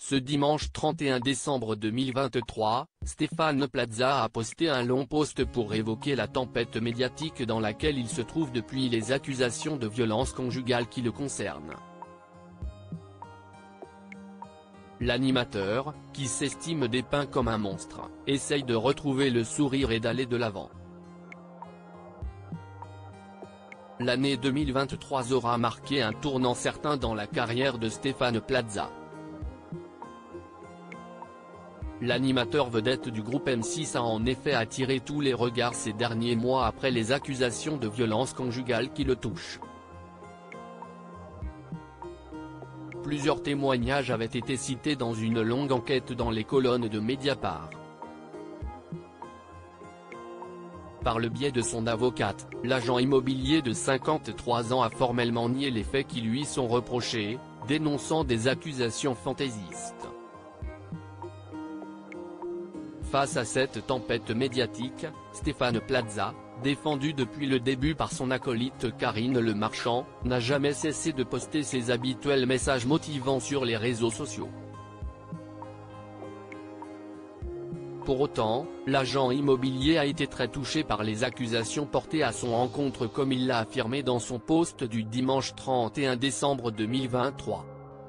Ce dimanche 31 décembre 2023, Stéphane Plaza a posté un long post pour évoquer la tempête médiatique dans laquelle il se trouve depuis les accusations de violence conjugale qui le concernent. L'animateur, qui s'estime dépeint comme un monstre, essaye de retrouver le sourire et d'aller de l'avant. L'année 2023 aura marqué un tournant certain dans la carrière de Stéphane Plaza. L'animateur vedette du groupe M6 a en effet attiré tous les regards ces derniers mois après les accusations de violence conjugale qui le touchent. Plusieurs témoignages avaient été cités dans une longue enquête dans les colonnes de Mediapart. Par le biais de son avocate, l'agent immobilier de 53 ans a formellement nié les faits qui lui sont reprochés, dénonçant des accusations fantaisistes. Face à cette tempête médiatique, Stéphane Plaza, défendu depuis le début par son acolyte Karine Le Marchand, n'a jamais cessé de poster ses habituels messages motivants sur les réseaux sociaux. Pour autant, l'agent immobilier a été très touché par les accusations portées à son encontre comme il l'a affirmé dans son post du dimanche 31 décembre 2023.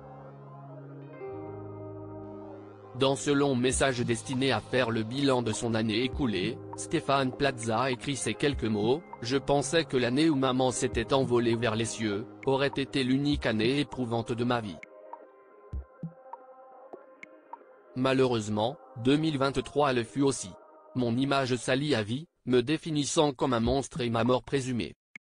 Dans ce long message destiné à faire le bilan de son année écoulée, Stéphane Plaza écrit ces quelques mots: « Je pensais que l'année où maman s'était envolée vers les cieux, aurait été l'unique année éprouvante de ma vie. Malheureusement, 2023 le fut aussi. Mon image salie à vie, me définissant comme un monstre et ma mort présumée.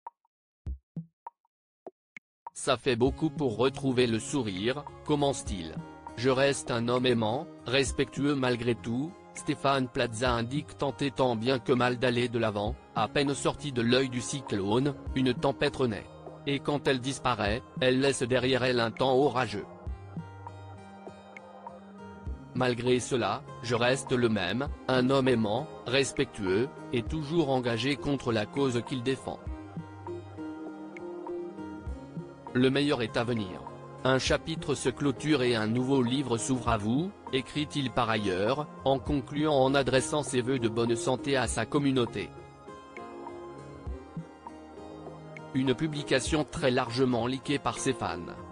Ça fait beaucoup pour retrouver le sourire, commence-t-il. Je reste un homme aimant, respectueux malgré tout. » Stéphane Plaza indique tenter tant bien que mal d'aller de l'avant, à peine sorti de l'œil du cyclone, une tempête renaît. Et quand elle disparaît, elle laisse derrière elle un temps orageux. Malgré cela, je reste le même, un homme aimant, respectueux, et toujours engagé contre la cause qu'il défend. Le meilleur est à venir. Un chapitre se clôture et un nouveau livre s'ouvre à vous, écrit-il par ailleurs, en concluant en adressant ses vœux de bonne santé à sa communauté. Une publication très largement likée par ses fans.